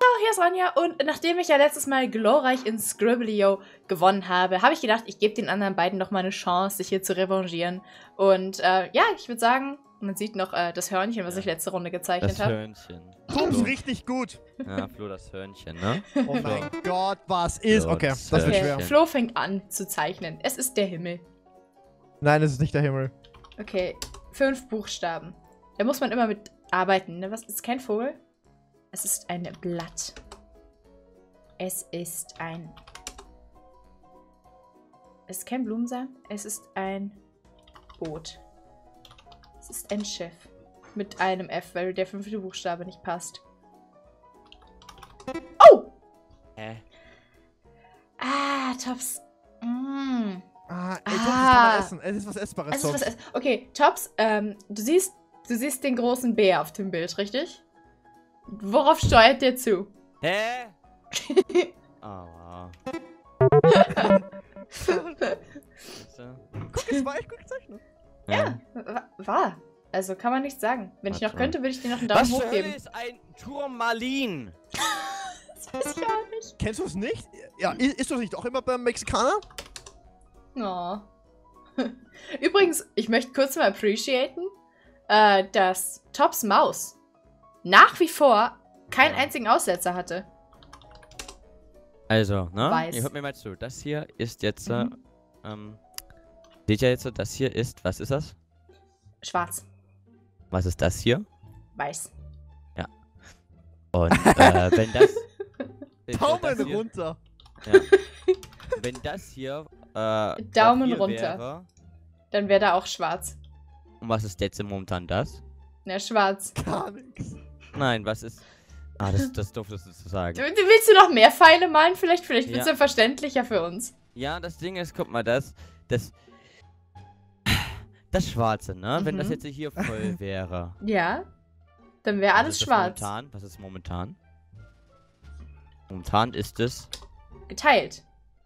hier ist Ronja und nachdem ich ja letztes Mal glorreich in Scribblio gewonnen habe, habe ich gedacht, ich gebe den anderen beiden noch mal eine Chance, sich hier zu revanchieren. Und ja, ich würde sagen, man sieht noch das Hörnchen, was ich letzte Runde gezeichnet habe. Das Hörnchen. Pups, richtig gut. Ja, Flo, das Hörnchen, ne? Oh mein Gott, was ist? So, Okay, das wird Okay, schwer. Flo fängt an zu zeichnen. Es ist der Himmel. Nein, es ist nicht der Himmel. Okay, 5 Buchstaben. Da muss man immer mit arbeiten, ne? Was ist kein Vogel? Es ist ein Blatt. Es ist ein... Es ist kein Blumensamen. Es ist ein Boot. Es ist ein Schiff. Mit einem F, weil der 5. Buchstabe nicht passt. Oh! Ah, Tops. Mm. Ey, Tops, das kann man essen. Es ist was Essbares, Es ist Tops. was okay, Tops, du siehst den großen Bär auf dem Bild, richtig? Worauf steuert der zu? Hä? Aua. Guck, es war echt gut gezeichnet. Ja. War. Also kann man nicht sagen. Wenn ich noch Warte. könnte, würde ich dir noch einen Daumen Was hoch zur Hölle geben. ist ein Turmalin? Das weiß ich auch nicht. Kennst du es nicht? Ja, isst du das nicht auch immer beim Mexikaner? Oh. Übrigens, ich möchte kurz mal appreciaten, dass Tops Maus nach wie vor keinen einzigen Aussetzer hatte. Also, ne? Weiß. Ihr hört mir mal zu. Das hier ist jetzt, seht Mhm. ihr jetzt, das hier ist, was ist das? Schwarz. Was ist das hier? Weiß. Und, wenn das... Daumen runter. Ja. Wenn das hier, Daumen Papier runter. Wäre, Dann wäre da auch schwarz. und was ist jetzt momentan das? Na, schwarz. Gar nichts. Nein, was ist... Ah, das durftest du zu sagen. Willst du noch mehr Pfeile malen? Vielleicht wird es Ja. ja verständlicher für uns. Ja, das Ding ist, guck mal, das Schwarze, ne? Wenn das Mhm. jetzt hier voll wäre. Ja. Dann wäre Was alles ist das schwarz. Momentan? Was ist momentan? Momentan ist es... Geteilt.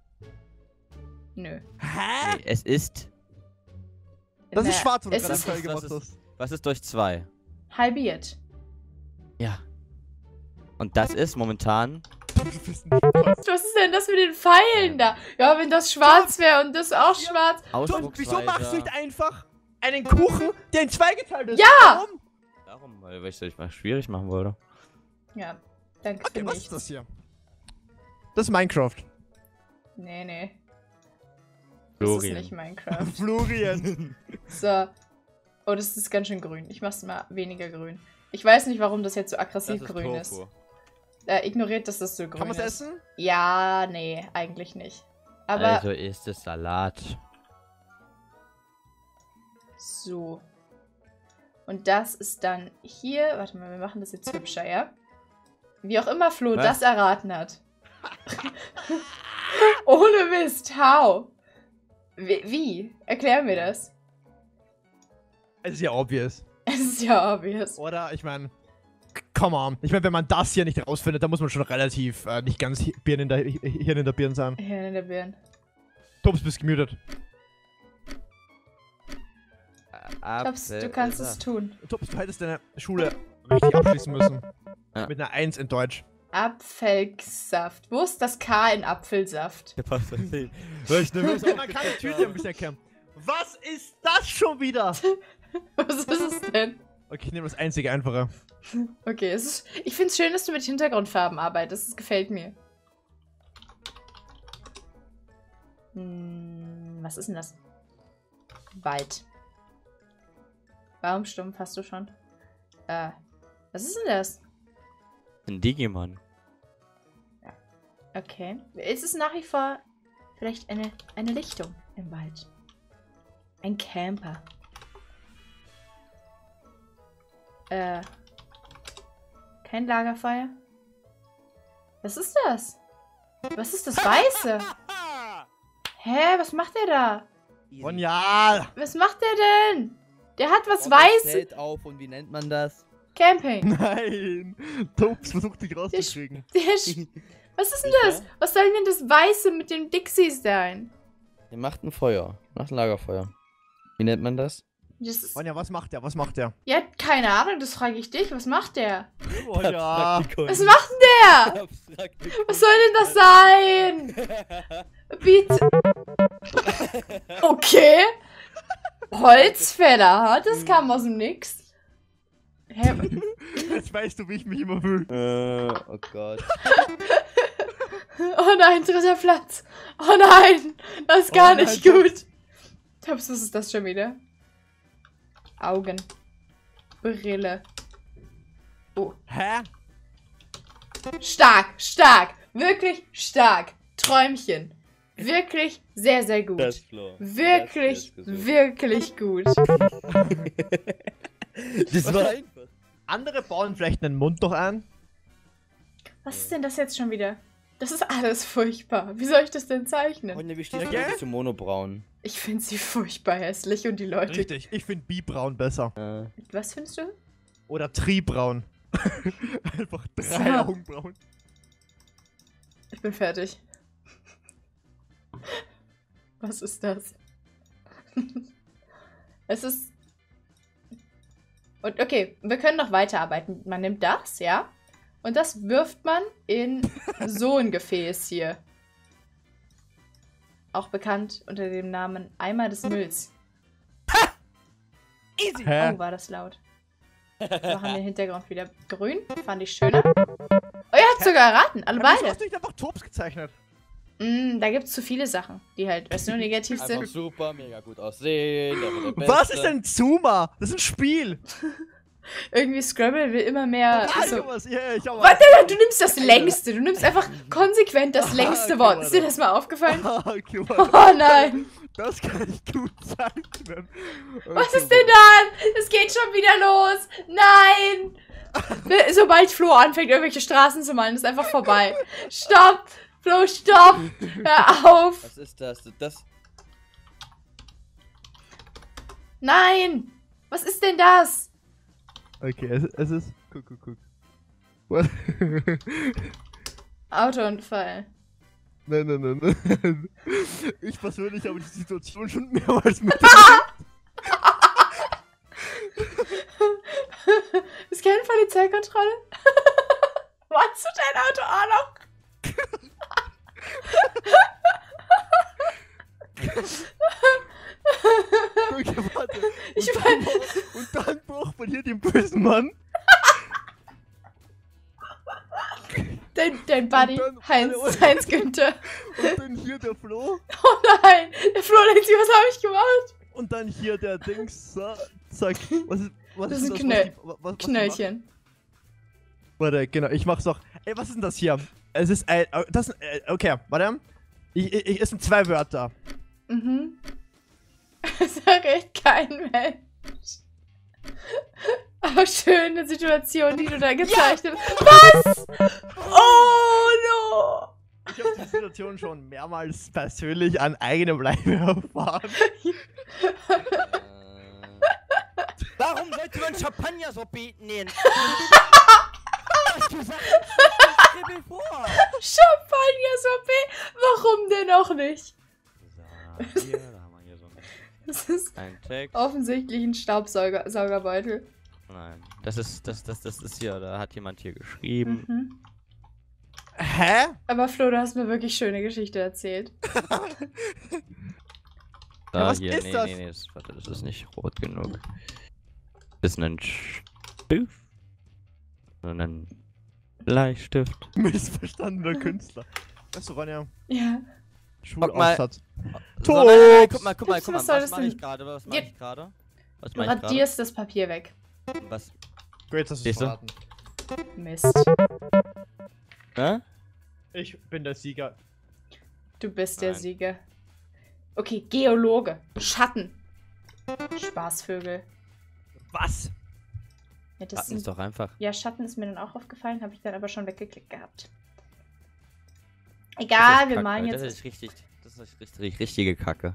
Nö. Hä? Nee, es ist... Das Na, ist schwarz, was du es gerade ist Pfeil das gemacht ist- hast. Was ist durch 2? halbiert. Ja. Und das ist momentan... Was ist denn das mit den Pfeilen da? Ja, wenn das schwarz wäre und das auch schwarz. Tom, wieso machst du nicht Ausdrucksweise... einfach einen Kuchen, der in 2 geteilt ist? Ja! Warum? Darum, weil ich es mal schwierig machen wollte. Ja, danke Okay, für was nichts. ist das hier? Das ist Minecraft. Nee. Das Florian. ist nicht Minecraft. Florian. So. Oh, das ist ganz schön grün. Ich mach's mal weniger grün. Ich weiß nicht, warum das jetzt so aggressiv grün ist. Tofu. Ignoriert, dass das so grün Kann man es ist. essen? Ja, nee, eigentlich nicht. Aber Also ist es Salat. so. Und das ist dann hier. Warte mal, wir machen das jetzt hübscher, ja? Wie auch immer Flo Was? das erraten hat. Ohne Mist, how? Wie? Erklär mir das. Es ist ja obvious. Es ist ja obvious. Oder? Ich meine, come on. Ich meine, wenn man das hier nicht rausfindet, dann muss man schon relativ nicht ganz Hirn in der Birne sein. Hier in der Birne. Tops, bist gemutet. Tops, du kannst es tun. Tops, du hättest deine Schule richtig abschließen müssen. Ja. Mit einer 1 in Deutsch. Apfelsaft. Wo ist das K in Apfelsaft? Passt das nicht. Man kann die Tüte ein bisschen erkennen. Was ist das schon wieder? Was ist es denn? Okay, ich nehme das einzige einfache. Okay, ich finde es schön, dass du mit Hintergrundfarben arbeitest. Das gefällt mir. Was ist denn das? Wald. Warum stumpf hast du schon? Was ist denn das? Ein Digimon. Okay. Ist es nach wie vor vielleicht eine Lichtung im Wald? Ein Camper. Kein Lagerfeuer? Was ist das? Was ist das Weiße? Hä, was macht der da? Genial! Was macht der denn? Der hat was Baut das Weißes. Zelt auf und wie nennt man das? Camping. Nein! Tops versucht dich rauszukriegen. Was ist denn das? Was soll denn das Weiße mit den Dixies sein? Ihr macht ein Feuer. Macht ein Lagerfeuer. Wie nennt man das? Das ist, Ronja, was macht der? Was macht der? ja, keine Ahnung, das frage ich dich. Was macht der? Ronja. Was macht denn der? Was soll denn das sein? Bitte. Okay. Holzfäller, ha? Das kam aus dem Nix. Hä? Jetzt weißt du, wie ich mich immer fühle. Oh Gott. Oh nein, 3. Platz. Oh nein, das ist gar nicht gut. Tabs, was ist das schon wieder? Augen. Brille. Oh. Hä? Stark, stark. Wirklich stark. Träumchen. Wirklich sehr, sehr gut. Das Flo. Wirklich, Das ist wirklich gut. das war einfach. Andere bauen vielleicht einen Mund doch ein. Was ist denn das jetzt schon wieder? Das ist alles furchtbar. Wie soll ich das denn zeichnen? Ronja, wie stehst Ja, du gell? zu Monobraun? Ich finde sie furchtbar hässlich und die Leute... Richtig, ich finde Bibraun besser. Was findest du? Oder Tribraun. Einfach 3 So. Augenbrauen. Ich bin fertig. Was ist das? Es ist... Und okay, wir können noch weiterarbeiten. Man nimmt das, ja? Und das wirft man in so ein Gefäß hier. Auch bekannt unter dem Namen Eimer des Mülls. Easy! Hä? Oh, war das laut. Wir machen den Hintergrund wieder grün. Fand ich schöner. Oh, ihr habt sogar erraten. Alle Wieso beide. hast du nicht einfach Tops gezeichnet? Da gibt es zu viele Sachen, die halt, weißt du, negativ Einfach sind. super, mega gut aussehen. Der wird der Was Beste. ist denn Zuma? Das ist ein Spiel. Irgendwie Scrabble will immer mehr. So. Was? Ja, ich auch. Warte, du nimmst das längste. Du nimmst einfach konsequent das längste Okay, Wort. Ist dir warte. das mal aufgefallen? Okay, Oh warte. nein. Das kann ich gut zeichnen. Was Okay, ist denn da? Es geht schon wieder los. Nein. Sobald Flo anfängt, irgendwelche Straßen zu malen, ist einfach vorbei. Stopp. Flo, stopp. Hör auf. Was ist das? Das. Nein. Was ist denn das? Okay, es ist. Guck. What? Autounfall. Nein. Ich persönlich habe die Situation schon mehrmals mit. Ist keine Polizeikontrolle? Machst du dein Auto auch noch? Okay, warte. Ich Und dann braucht man hier den bösen Mann. Dein Buddy, Und dann- Heinz Günther. Und dann hier der Flo. Oh nein, der Flo denkt sich, was habe ich gemacht? Und dann hier der Dings. Zack. Was Das ist ist ein was die Knöllchen. machen? Warte, genau, ich mach's doch. Ey, was ist denn das hier? Es ist ein. Das. Okay, warte. Es sind 2 Wörter. Mhm. Das verrät kein Mensch. Aber schöne Situation, die du da gezeichnet hast. Was? Oh no! Ich habe die Situation schon mehrmals persönlich an eigenem Leibe erfahren. Warum sollte man Champagner so nehmen? Du sagst, Kribbel vor. Champagner-Sorbet? Warum denn auch nicht? So, hier, da haben wir hier so Das ist einen Text. offensichtlich ein Staubsaugerbeutel. Nein, das ist hier, da hat jemand hier geschrieben. Mhm. Hä? Aber Flo, du hast mir wirklich schöne Geschichte erzählt. Da, was hier, ist das? Nee, warte, das ist nicht rot genug. Das ist ein Stift. Und ein Bleistift. Missverstandener Künstler. Weißt du, Ronja? Ja. Schulaufsatz. So, Tops! nein, guck mal, Was soll das was mache ich denn? gerade? Was Ja. mache ich gerade? Was Du mache ich gerade? radierst das Papier weg. Was? Gut, jetzt hast du es Siehst du? verraten. Mist. Hä? Ich bin der Sieger. Du bist der Nein. Sieger. Okay, Geologe. Schatten. Spaßvögel. Was? Ja, das Das ist sind, doch einfach. ja, Schatten ist mir dann auch aufgefallen, habe ich dann aber schon weggeklickt gehabt. Egal, wir malen Das jetzt. ist richtig. Das ist richtige Kacke.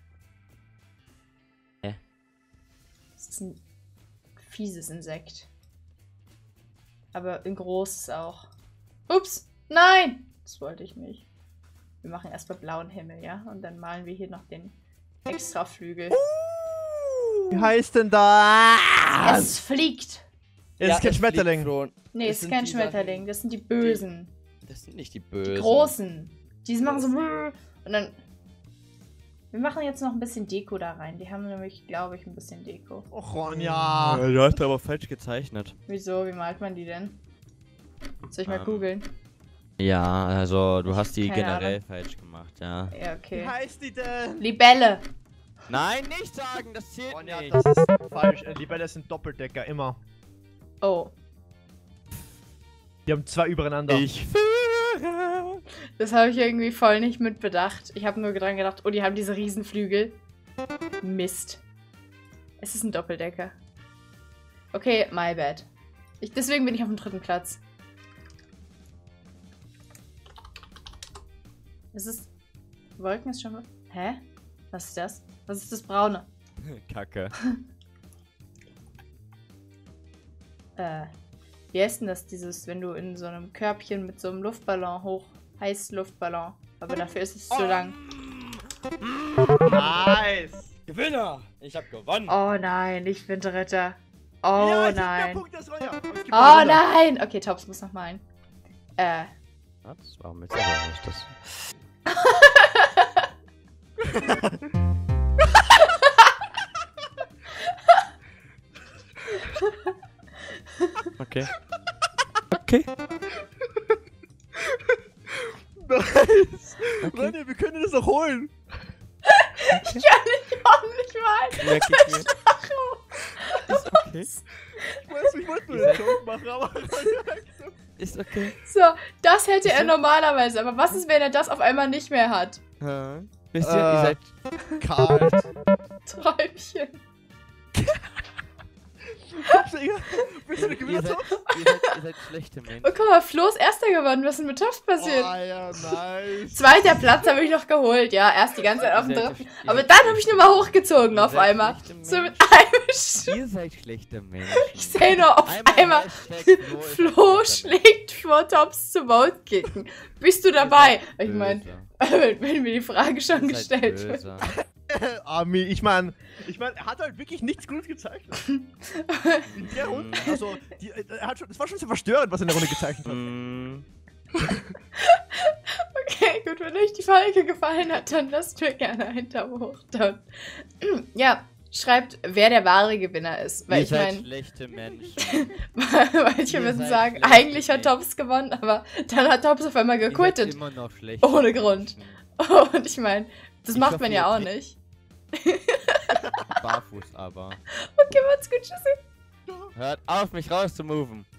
Das ist ein fieses Insekt. Aber ein großes auch. Ups, nein! Das wollte ich nicht. Wir machen erstmal blauen Himmel, ja? Und dann malen wir hier noch den extra Flügel. Wie heißt denn das? Es fliegt. Es ist kein es Schmetterling. fliegt schon. Nee, Das es ist sind kein die Schmetterling. Das sind die Bösen. Das sind nicht die Bösen. Die Großen. Die machen so. Das- Und dann. Wir machen jetzt noch ein bisschen Deko da rein. Die haben nämlich, glaube ich, ein bisschen Deko. Och, Ronja. Du hast aber falsch gezeichnet. Wieso? Wie malt man die denn? Soll ich mal googeln? Ja, also du hast die Keine generell Ahnung. falsch gemacht, ja. Ja, Wie okay. heißt die denn? Libelle. Nein, nicht sagen, das zählt Ronja, nicht. das ist falsch. Libelle sind Doppeldecker, immer. Oh. Die haben zwei übereinander. Ich führe. Das habe ich irgendwie voll nicht mitbedacht. Ich habe nur dran gedacht, oh, die haben diese Riesenflügel. Mist. Es ist ein Doppeldecker. Okay, my bad. Deswegen bin ich auf dem 3. Platz. Es ist... Wolken ist schon... Hä? Was ist das? Was ist das Braune? Kacke. Wie heißt denn das, dieses, wenn du in so einem Körbchen mit so einem Luftballon Heißluftballon. Aber dafür ist es zu lang. Nice. Gewinner! Ich hab gewonnen. Oh nein, ich bin Dritter. Oh ja, ich hab mehr nein. Punkte als Ronja. Aber ich geb Oh mal runter. nein! Okay, Tops muss noch malen. Was? Warum jetzt aber nicht das? Okay. Okay. Nice. Okay. Ronja, wir können das noch holen. Ich kann nicht ordentlich malen. Merk ich mir. Ist okay. Ich wollte nur den Joke machen, aber Ist okay. So, das hätte er normalerweise. Aber was ist, wenn er das auf einmal nicht mehr hat? Wisst ihr, ihr seid. kalt. Träumchen. Bist du eine Ihr Gewinner? seid, ihr seid schlechte Menschen. Oh, guck mal, Flo ist Erster geworden. Was ist denn mit Tops passiert? Oh ja, nice. 2. Platz habe ich noch geholt. Ja, erst die ganze Zeit auf dem Ihr seid 3. ihr Aber seid dann habe ich nur mal hochgezogen Ihr auf seid einmal. schlechte So mit Menschen. einem Sch Ihr seid schlechte Menschen. Ich sehe nur auf einmal, Hashtag Flo ist schlägt vor, Tops zu Vote kicken. Bist du dabei? Ich meine, böse. wenn mir die Frage schon Ihr seid gestellt wird. böse. Ami, ich meine, er hat halt wirklich nichts Gutes gezeichnet. In der Runde, also, es war schon sehr verstörend, was er in der Runde gezeichnet hat. Mm, Okay, gut, wenn euch die Folge gefallen hat, dann lasst mir gerne einen Daumen hoch da. Ja, schreibt, wer der wahre Gewinner ist. Weil Ihr ich seid meine, schlechte Menschen. manche Ihr würden seid sagen, schlechte eigentlich hat Menschen. Tops gewonnen, aber dann hat Tops auf einmal Ihr seid gequittet. immer noch schlecht. Ohne Grund. Und ich meine, das Ich macht hoffe, man ihr ja auch kriegt- nicht. Barfuß aber. Okay, macht's gut, tschüssi. Hört auf, mich rauszumoven.